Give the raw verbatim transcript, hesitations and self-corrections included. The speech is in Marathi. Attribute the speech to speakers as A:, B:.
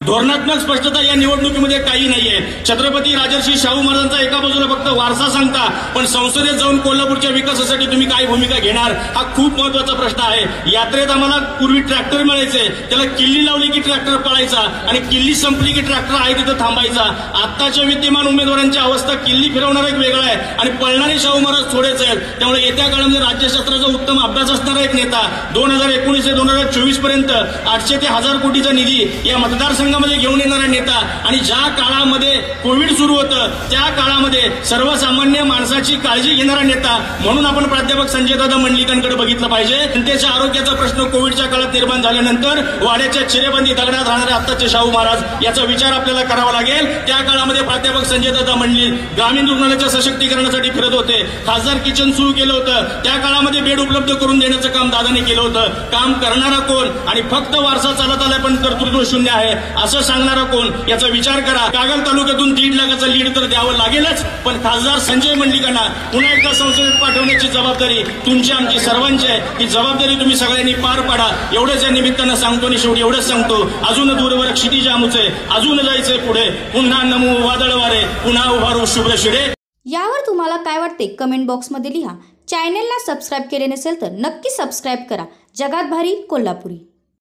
A: धोरणात्मक स्पष्टता या निवडणुकीमध्ये काही नाहीये। छत्रपती राजर्षी शाहू महाराजांचा एका बाजूला फक्त वारसा सांगता, पण संसदेत जाऊन कोल्हापूरच्या विकासासाठी तुम्ही काय भूमिका घेणार हा खूप महत्वाचा प्रश्न आहे। यात्रेत आम्हाला पूर्वी ट्रॅक्टर मिळायचे, त्याला किल्ली लावली की ट्रॅक्टर पळायचा आणि किल्ली संपली की ट्रॅक्टर आहे तिथं थांबायचा। आत्ताच्या विद्यमान उमेदवारांची अवस्था किल्ली फिरवणार एक वेगळा आहे आणि पळणारे शाहू महाराज थोडेच आहेत। त्यामुळे येत्या काळामध्ये राज्यशास्त्राचा उत्तम अभ्यास असणारा एक नेता दोन हजार एकोणीस ते दोन हजार चोवीस पर्यंत आठशे ते हजार कोटीचा निधी या मतदारसंघामध्ये घेऊन येणारा नेता आणि ज्या काळामध्ये कोविड सुरू होतं त्या काळामध्ये सर्वसामान्य माणसाची काळजी घेणारा नेता म्हणून आपण प्राध्यापक संजयदादा मंडलिकांकडे बघितलं पाहिजे। जनतेच्या आरोग्याचा प्रश्न कोविडच्या काळात निर्माण झाल्यानंतर वाड्याच्या चिरेबंदी दगडात राहणारे आत्ताचे शाहू महाराज याचा विचार आपल्याला करावा लागेल। त्या काळामध्ये प्राध्यापक संजयदादा मंडलिक ग्रामीण रुग्णालयाच्या सशक्तीकरणासाठी फिरत होते, खासदार किचन सुरू केलं होतं, त्या काळामध्ये बेड उपलब्ध करून देण्याचं काम दादाने केलं होतं। काम करणारा कोण आणि फक्त वारसा चालत आलाय पण कर्तृत्व शून्य आहे असं सांगणारा कोण याचा विचार करा। कागल तालुक्यातून दीड लाखाचं लीड तर द्यावं लागेलच, पण खासदार संजय मंडलिकांना पुन्हा एकदा संसदेत पाठवण्याची जबाबदारी तुमची आमची सर्वांची आहे। ही जबाबदारी तुम्ही सगळ्यांनी पार पाडा एवढंच या निमित्तानं सांगतो आणि शेवटी एवढंच सांगतो, अजून दूरवर क्षितिज आमुचे, अजून जायचंय पुढे, पुन्हा नमू वादळ वारे, पुन्हा उभारू शुभ्र शिडे।
B: यावर तुम्हाला काय वाटते कमेंट बॉक्समध्ये लिहा। चॅनलला सबस्क्राईब केले नसेल तर नक्की सबस्क्राईब करा। जगात भारी कोल्हापुरी।